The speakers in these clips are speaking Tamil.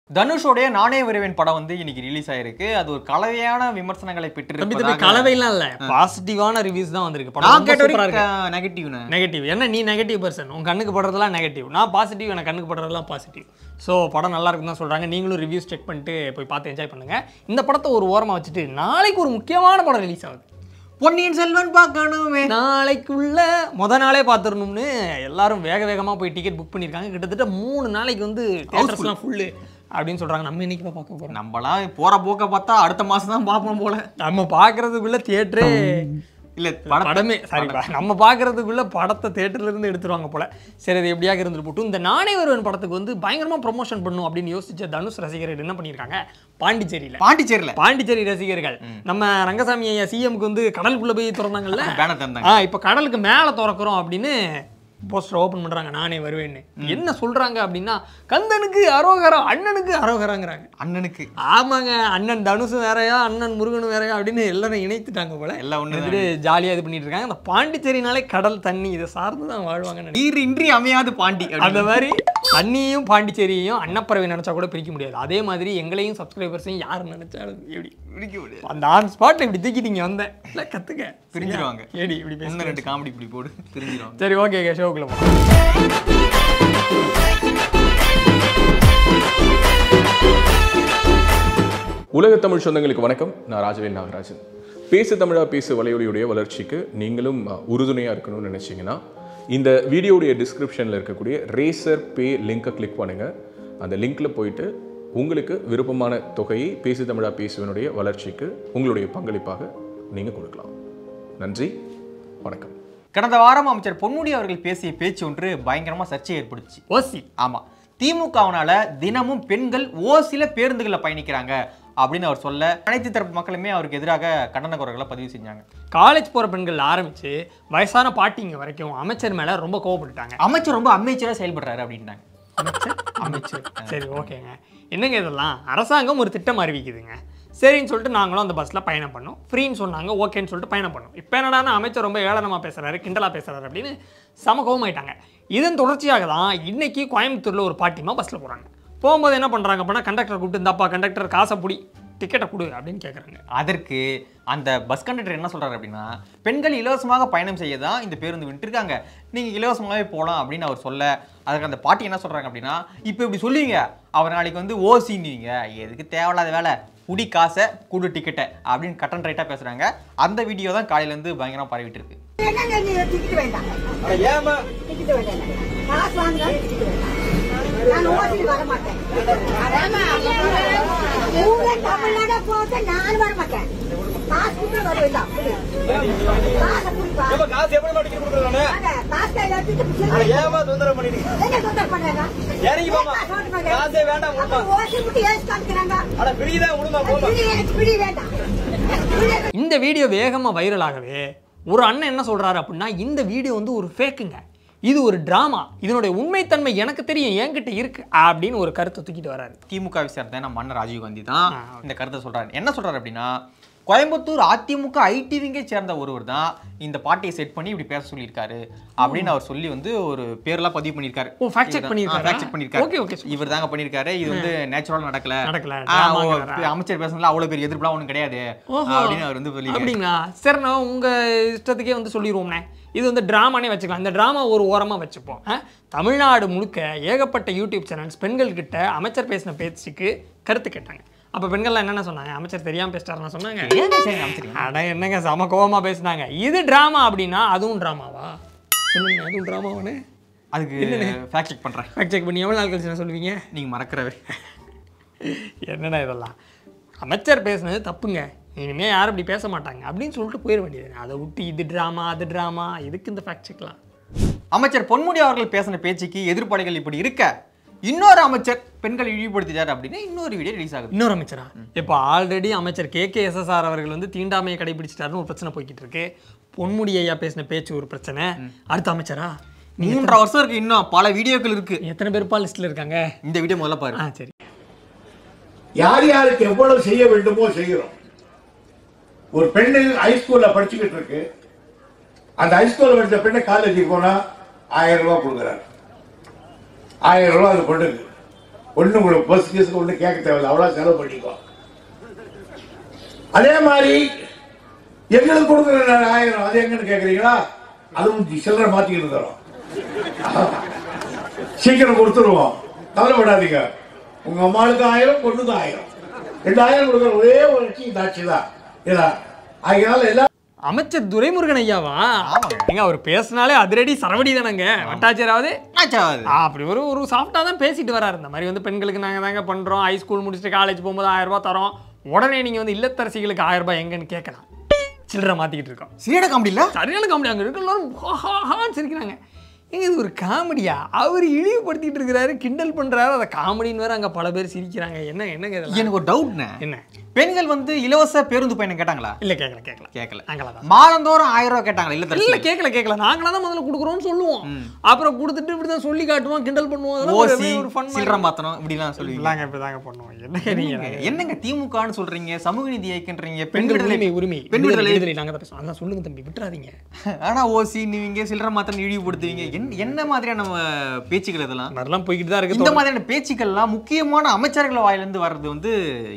தனுஷோடைய நானே வருவேன் படம் வந்து இன்னைக்கு ரிலீஸ் ஆயிருக்கு. அது ஒரு கலவையான விமர்சனங்களை பெற்றிருக்கு. கலவைலாம் இல்ல, பாசிட்டிவான ரிவ்யூஸ் தான் வந்திருக்கு. படம் சூப்பரா இருக்கு. நெகட்டிவ் என்ன, நீ நெகட்டிவ் பர்சன், உங்க கண்ணுக்கு படுறதெல்லாம் நெகட்டிவ், நான் பாசிட்டிவ், எனக்கு கண்ணுக்கு படுறதெல்லாம் பாசிட்டிவ். ஸோ படம் நல்லா இருக்குன்னு தான் சொல்றாங்க. நீங்களும் ரிவ்யூஸ் செக் பண்ணிட்டு போய் பார்த்து என்ஜாய் பண்ணுங்க. இந்த படத்தை ஒரு ஓரமா வச்சுட்டு நாளைக்கு ஒரு முக்கியமான படம் ரிலீஸ் ஆகுது. பொன்னியின் செல்வன் பார்க்கணுமே, நாளைக்குள்ள முத நாளே பார்த்துடணும்னு எல்லாரும் வேக வேகமாக போய் டிக்கெட் புக் பண்ணியிருக்காங்க. கிட்டத்தட்ட 3 நாளைக்கு வந்து தியேட்டர்ஸ்லாம் ஃபுல்லு அப்படின்னு சொல்கிறாங்க. நம்ம இன்னைக்கு தான் பார்க்க போகிறோம். நம்மளாம் போகிற போக்க பார்த்தா அடுத்த மாதம் தான் பார்ப்போம் போல. நம்ம பார்க்குறதுக்குள்ளே தியேட்டரே இல்லை, படமே சாரிப்பா, நம்ம பார்க்குறதுக்குள்ளே படத்தை தேட்டர்லேருந்து எடுத்துருவாங்க போல. சரி, அது எப்படியாக இருந்துட்டு போட்டும். இந்த நானே வருவன் படத்துக்கு வந்து பயங்கரமாக ப்ரொமோஷன் பண்ணும் அப்படின்னு யோசிச்ச தனுஷ் ரசிகர்கள் என்ன பண்ணியிருக்காங்க, பாண்டிச்சேரி ரசிகர்கள் நம்ம ரங்கசாமி ஐயா சிஎம்க்கு வந்து கடலுக்குள்ளே போய் திறந்தாங்கல்ல, இப்போ கடலுக்கு மேலே திறக்கிறோம் அப்படின்னு போஸ்டர் ஓப்பன் பண்ணுறாங்க. நானே வருவேன்னு என்ன சொல்கிறாங்க அப்படின்னா, கந்தனுக்கு அரோகரம், அண்ணனுக்கு அரோகராங்கிறாங்க. அண்ணனுக்கு ஆமாங்க, அண்ணன் தனுஷும் வேறையா, அண்ணன் முருகனும் வேறையா அப்படின்னு எல்லாரும் இணைத்துட்டாங்க போல. எல்லாம் ஒன்று ஜாலியாக இது பண்ணிட்டு இருக்காங்க. இந்த பாண்டிச்சேரினாலே கடல் தண்ணி இதை சார்ந்து தான் வாழ்வாங்க. நீர் இன்றி அமையாது பாண்டி. அந்த மாதிரி தண்ணியும் பாண்டிச்சேரியும் அன்னப்பறவை நினைச்சா கூட பிரிக்க முடியாது. அதே மாதிரி எங்களையும் சப்ஸ்கிரைபர்ஸையும் யார் நினைச்சாலும் எப்படி பிரிக்க முடியாது. அந்த ஆன் ஸ்பாட் இப்படி தூக்கிட்டீங்க வந்தேன் இல்லை, கற்றுக்க பிரிஞ்சிருவாங்க. ஏடி இப்படி பேச 2 காமெடி இப்படி போடு பிரிஞ்சிருவாங்க. சரி, ஓகே, ஷோக்குள்ள போ. உலக தமிழ் சொந்தங்களுக்கு வணக்கம். நான் ராஜவேல் நாகராஜன். பேசு தமிழா பேசு வலையொலியுடைய வளர்ச்சிக்கு நீங்களும் உறுதுணையாக இருக்கணும்னு நினச்சிங்கன்னா இந்த வீடியோடைய டிஸ்கிரிப்ஷனில் இருக்கக்கூடிய ரேசர் பே லிங்கை கிளிக் பண்ணுங்கள். அந்த லிங்க்கில் போயிட்டு உங்களுக்கு விருப்பமான தொகையை பேசு தமிழா பேசுவனுடைய வளர்ச்சிக்கு உங்களுடைய பங்களிப்பாக நீங்கள் கொடுக்கலாம். நன்றி, வணக்கம். கடந்த வாரம் அமைச்சர் பொன்முடி அவர்கள் பேசிய பேச்சு ஒன்று பயங்கரமாக சர்ச்சை ஏற்படுச்சு. ஓசி, ஆமாம், திமுகவினால தினமும் பெண்கள் ஓசில பேருந்துகளில் பயணிக்கிறாங்க அப்படின்னு அவர் சொல்ல, அனைத்து தரப்பு மக்களுமே அவருக்கு எதிராக கண்டன குரல்களை பதிவு செஞ்சாங்க. காலேஜ் போகிற பெண்கள் ஆரம்பித்து வயசான பாட்டிங்க வரைக்கும் அமைச்சர் மேலே ரொம்ப கோவப்பட்டுட்டாங்க. அமைச்சர் ரொம்ப அமைச்சராக செயல்படுறாரு அப்படின்ட்டாங்க. அமைச்சர் சரி, ஓகேங்க, என்னங்க இதெல்லாம் அரசாங்கம் ஒரு திட்டம் அறிவிக்குதுங்க, சரின்னு சொல்லிட்டு நாங்களும் அந்த பஸ்ஸில் பயணம் பண்ணோம். ஃப்ரீன்னு சொன்னாங்க, ஓகேன்னு சொல்லிட்டு பயணம் பண்ணோம். இப்போ என்னடானா அமைச்சர் ரொம்ப ஏளனமாக பேசுகிறாரு, கிண்டலாக பேசுகிறாரு அப்படின்னு சமகோவமாயிட்டாங்க. இதன் தொடர்ச்சியாக தான் இன்னைக்கு கோயம்புத்தூரில் ஒரு பாட்டிமா பஸ்ஸில் போகிறாங்க. போகும்போது என்ன பண்ணுறாங்க அப்படின்னா, கண்டக்டரை கூப்பிட்டு, இந்தாப்பா கண்டக்டர் காசை பிடி, டிக்கெட்டை கொடு அப்படின்னு கேட்குறாங்க. அதற்கு அந்த பஸ் கண்டக்டர் என்ன சொல்கிறாரு அப்படின்னா, பெண்கள் இலவசமாக பயணம் செய்ய தான் இந்த பேருந்து விட்டுருக்காங்க, நீங்கள் இலவசமாகவே போகலாம் அப்படின்னு அவர் சொல்ல, அதுக்கு அந்த பாட்டி என்ன சொல்கிறாங்க அப்படின்னா, இப்போ இப்படி சொல்லுவீங்க, அவர் நாளைக்கு வந்து ஓசின்னுவீங்க, எதுக்கு தேவையில்லாத வேலை, குடி காசை குடு டிக்கெட்டை அப்படின்னு கட்டன் ரைட்டாக பேசுகிறாங்க. அந்த வீடியோ தான் காலையிலேருந்து பயங்கரமாக பரவிட்டு இருக்கு. இந்த வீடியோ வேகமா வைரல் ஆகவே ஒரு அண்ணன் என்ன சொல்றாரு அப்படின்னா, இந்த வீடியோ வந்து ஒரு ஃபேக்குங்க, இது ஒரு டிராமா, இதனுடைய உண்மைத்தன்மை எனக்கு தெரியும், என்கிட்ட இருக்கு அப்படின்னு ஒரு கருத்தை தூக்கிட்டு வராரு. திமுகவை சேர்ந்த நம்ம அண்ணன் ராஜீவ்காந்தி தான் இந்த கருத்தை சொல்றாரு. என்ன சொல்றாரு அப்படின்னா, கோயம்புத்தூர் அதிமுக ஐடிவிங்கை சேர்ந்த ஒருவர் தான் இந்த பாட்டியை செட் பண்ணி இப்படி பேச சொல்லியிருக்காரு அப்படின்னு அவர் சொல்லி வந்து ஒரு பேர்லாம் பதிவு பண்ணியிருக்காரு. ஓ, ஃபேக்ட் செக் பண்ணியிருக்காரு. ஓகே ஓகே, இவர் தாங்க பண்ணியிருக்காரு. இது வந்து நேச்சுரலாக நடக்கல, அமைச்சர் பேசுனதுல அவ்வளோ பெரிய எதிர்ப்புலாம் ஒன்றும் கிடையாது அப்படின்னு அவர் வந்து சொல்லி. அப்படிங்களா? சரி, நான் உங்கள் இஷ்டத்துக்கே வந்து சொல்லிடுவோம்னே, இது வந்து ட்ராமானே வச்சுக்கலாம். இந்த ட்ராமா ஒரு ஓரமாக வச்சுப்போம். தமிழ்நாடு முழுக்க ஏகப்பட்ட யூடியூப் சேனல்ஸ் பெண்கள்கிட்ட அமைச்சர் பேசின பேச்சுக்கு கருத்து கேட்டாங்க. அப்போ பெண்கள்லாம் என்னென்ன சொன்னாங்க, அமைச்சர் தெரியாமல் பேசிட்டாருன்னு சொன்னாங்க. அட என்னங்க, சம கோவமாக பேசினாங்க. இது ட்ராமா அப்படின்னா அதுவும் ட்ராமாவா சொல்லுங்க, அதுவும் ட்ராமாவானு அதுக்கு ஃபேக்ட் செக் பண்ணுறேன். ஃபேக்ட் செக் பண்ணி எவ்வளோ நாள் கழிச்சு நான் சொல்லுவீங்க, நீங்கள் மறக்கிறவே என்னென்ன இதெல்லாம். அமைச்சர் பேசுனது தப்புங்க, இனிமேல் யாரும் இப்படி பேச மாட்டாங்க அப்படின்னு சொல்லிட்டு போயிட வேண்டியது. அதை விட்டு இது ட்ராமா அது ட்ராமா, இதுக்கு இந்த ஃபேக்ட் செக்லாம். அமைச்சர் பொன்முடி அவர்கள் பேசின பேச்சுக்கு எதிர்ப்படைகள் இப்படி இருக்க, இன்னொரு அமைச்சர் பெண்களை இழிவுபடுத்திட்டார் அப்படின்னு இன்னொரு வீடியோ ரிலீஸ் ஆகுது. இன்னொரு அமைச்சரா? இப்போ ஆல்ரெடி அமைச்சர் KKSSR அவர்கள் வந்து தீண்டாமையை கடைபிடிச்சிட்டாருன்னு ஒரு பிரச்சனை போய்கிட்டு இருக்கு. பொன்முடி ஐயா பேசின பேச்சு ஒரு பிரச்சனை. அடுத்த அமைச்சரா 3.5 வருஷம் இருக்கு, இன்னும் பல வீடியோக்கள் இருக்கு. எத்தனை பேருப்பா லிஸ்ட்ல இருக்காங்க? இந்த வீடியோ முதல்ல பாரு. சரி, யார் யாருக்கு எவ்வளவு செய்ய வேண்டுமோ செய்கிறோம். ஒரு பெண்ணு ஹைஸ்கூல்ல படிச்சுக்கிட்டு இருக்கு, அந்த ஹைஸ்கூல்ல படிச்ச பெண்ணை காலேஜுக்கு போனா 1000 ரூபாய் கொடுக்குறாரு. 1000 ரூபாய் அது பொண்ணுக்கு. ஒண்ணு உங்களுக்கு பஸ் கேஸுக்கு ஒண்ணு கேட்க தேவையில்லை, அவ்வளவு செலவு பண்ணிக்கோ. அதே மாதிரி எங்களுக்கு கொடுக்குற 1000 அது எங்கன்னு கேக்குறீங்களா? அதுவும் சில்லறை மாத்திக்கிட்டு தரோம், சீக்கிரம் கொடுத்துருவோம், கவலைப்படாதீங்க. உங்க அம்மாளுக்கு 1000, பொண்ணுக்கு 1000, 2000 கொடுக்குற ஒரே ஒரு கட்சி இந்த ஆட்சி தான். அதனால எல்லாம் அமைச்சர் துரைமுருகன் ஐயாவா? எங்க அவர் பேசினாலே அதிரடி சரவடி தானங்க. வட்டாட்சியராவது அப்படி ஒரு சாஃப்டா தான் பேசிட்டு வராரு. இந்த மாதிரி வந்து பெண்களுக்கு நாங்க தாங்க பண்றோம், ஹைஸ்கூல் முடிச்சுட்டு காலேஜ் போகும்போது 1000 ரூபாய் தரோம், உடனே நீங்க வந்து இல்லத்தரசிகளுக்கு 1000 ரூபாய் எங்கன்னு கேட்கலாம். சில்லறை மாத்திக்கிட்டு இருக்கோம். சரியான காமெடி இல்ல? சரியான காமெடி. அங்க இருக்க சிரிக்கிறாங்க. இது ஒரு காமெடியா? அவர் இழிவுபடுத்திட்டு இருக்கிறாரு, கிண்டல் பண்றாரு, அதை காமெடின்னு வேற அங்க பல பேர் சிரிக்கிறாங்க. என்னங்க இதெல்லாம்? எனக்கு ஒரு டவுட்னே. என்ன? பெண்கள் வந்து இலவச பேருந்து பயணம் கேட்டாங்களா? இல்ல கேட்கல. மாதந்தோறும் 1000 ரூபாய் கேட்டாங்களா? இல்ல கேட்கல. நாங்களா தான் முதல்ல கொடுக்குறோம்னு சொல்லுவோம், அப்புறம் கொடுத்துட்டு இப்படிதான் சொல்லி காட்டுவோம், கிண்டல் பண்ணுவோம். சில்லறை மாத்தணும் இப்படிலாம் சொல்லுவீங்க. இப்படிதாங்க பண்ணுவோம். என்னங்க திமுகன்னு சொல்றீங்க, சமூக நீதி இயக்கன்றீங்க, பெண்கள் உரிமை பெண் விடுதலை நாங்க தான் பேசுவோம். அதான் சொல்லுங்க தம்பி, விட்டுறாதீங்க. ஆனா ஓசி நீங்க சில்லறை மாத்தணும் இழிவுபடுத்துவீங்க. என்ன மாதிரியான பேச்சுக்கள் இதெல்லாம்? அதெல்லாம் போய்கிட்டு தான் இருக்கு. இந்த மாதிரியான பேச்சுக்கள்லாம் முக்கியமான அமைச்சர்கள் வாயிலிருந்து வர்றது வந்து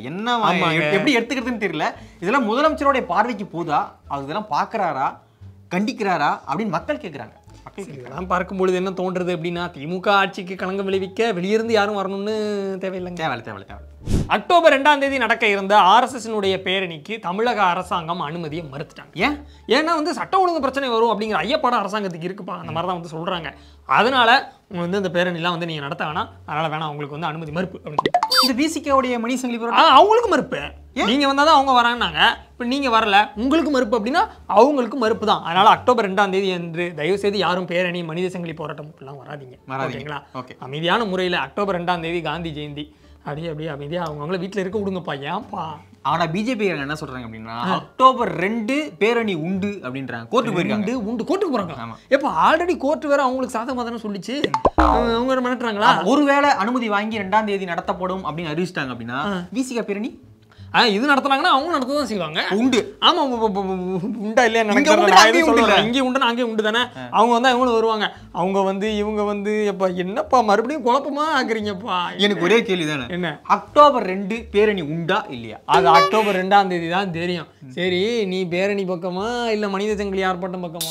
என்ன எப்படி எடுத்துக்கிறதுன்னு தெரியல. இதெல்லாம் முதலமைச்சருடைய பார்வைக்கு போதா? அவர் இதெல்லாம் பாக்குறாரா, கண்டிக்கிறாரா அப்படின்னு மக்கள் கேட்கிறாங்க. இதெல்லாம் பார்க்கும்பொழுது என்ன தோன்றது அப்படின்னா, திமுக ஆட்சிக்கு களங்கம் விளைவிக்க வெளியிருந்து யாரும் வரணும்னு தேவையில்லைங்க. தேவையில்லை. அக்டோபர் 2ஆம் தேதி நடக்க இருந்த RSSனுடைய பேரணிக்கு தமிழக அரசாங்கம் அனுமதியை மறுத்துட்டாங்க. ஏன்னா வந்து சட்ட ஒழுங்கு பிரச்சனை வரும் அப்படிங்கிற ஐயப்பாடு அரசாங்கத்துக்கு இருக்குப்பா, அந்த மாதிரி தான் வந்து சொல்றாங்க. அதனால வந்து இந்த பேரணிலாம் வந்து நீங்க நடத்த வேணாம், அதனால வேணாம், உங்களுக்கு வந்து அனுமதி மறுப்பு அப்படின்னு. இந்த பிசிகேவுடைய மணிசங்கிலி அவங்களுக்கு மறுப்பு. நீங்க வந்தாதான் அவங்க வராங்கன்னாங்க, இப்போ நீங்க வரல உங்களுக்கு மறுப்பு அப்படின்னா அவங்களுக்கு மறுப்பு தான். அதனால அக்டோபர் 2ஆம் தேதி என்று தயவு செய்து யாரும் பேரணி, மனித சங்கிலி போராட்டம் எல்லாம் வராதீங்க, ஓகேங்களா? அமைதியான முறையில் அக்டோபர் 2ஆம் தேதி காந்தி ஜெயந்தி அப்படியே அமைதியா அவங்கள வீட்டில் இருக்க விடுங்கப்பா. ஏன்பா? ஆனா பிஜேபி என்ன சொல்றாங்க அப்படின்னா, அக்டோபர் 2 பேரணி உண்டு அப்படின்றாங்க. கோர்ட்டுக்கு போயிருக்காங்க. கோர்ட்டுக்கு போறாங்க. எப்ப ஆல்ரெடி கோர்ட் வேற அவங்களுக்கு சாதகமா தானே சொல்லிச்சு, அவங்க மிரட்டுறாங்களா? ஒருவேளை அனுமதி வாங்கி 2ஆம் தேதி நடத்தப்படும் அப்படின்னு அறிவிச்சிட்டாங்க அப்படின்னா விசிகா பேரணி இது நடத்துனாங்கன்னா அவங்க நடத்ததான் செய்வாங்க. உண்டு. ஆமா, உண்டா இல்லையா நினைக்கிறேன். இங்கே உண்டு, அங்கே உண்டு தானே. அவங்க வந்து அவங்களும் வருவாங்க. அவங்க வந்து இவங்க வந்து எப்பா என்னப்பா மறுபடியும் குழப்பமா ஆக்குறீங்கப்பா? எனக்கு ஒரே கேள்வி தானே, என்ன அக்டோபர் 2 பேரணி உண்டா இல்லையா? அது அக்டோபர் 2ஆம் தேதி தான் தெரியும். சரி, நீ பேரணி பக்கமா இல்ல மனித சங்கிலி ஆர்ப்பாட்டம் பக்கமா?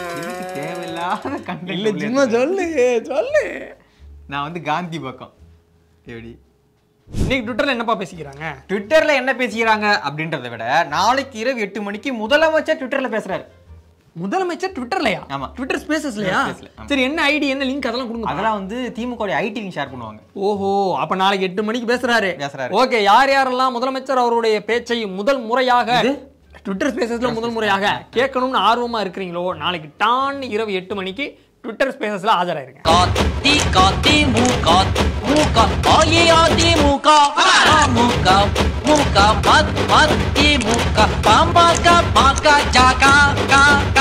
தேவையில்லாத இல்ல, சும்மா சொல்லு. நான் வந்து காந்தி பக்கம். எப்படி இன்னைக்கு ட்விட்டர்ல என்னப்பா பேசிக்கிறாங்க? ட்விட்டர்ல என்ன பேசிக்கிறாங்க அப்படின்றத விட, நாளைக்கு இரவு 8 மணிக்கு முதலமைச்சர் ட்விட்டர்ல பேசுறாரு. முதலமைச்சர் ட்விட்டர்லயா? ஆமா, ட்விட்டர் ஸ்பேசஸ்லயா? சரி, என்ன ஐடி, என்ன லிங்க், அதெல்லாம் கொடுங்க. அதெல்லாம் வந்து திமுக ஐடி லிங்க் ஷேர் பண்ணுவாங்க. ஓஹோ, அப்ப நாளைக்கு 8 மணிக்கு பேசுறாரு. ஓகே, யாரெல்லாம் முதலமைச்சர் அவருடைய பேச்சை முதல் முறையாக ட்விட்டர் ஸ்பேசஸ்ல முதல் முறையாக கேட்கணும்னு ஆர்வமா இருக்கிறீங்களோ, நாளைக்கு டான் இரவு 8 மணிக்கு ட்விட்டர் ஸ்பேசஸ்ல ஆஜராயிருங்க. மூக்கா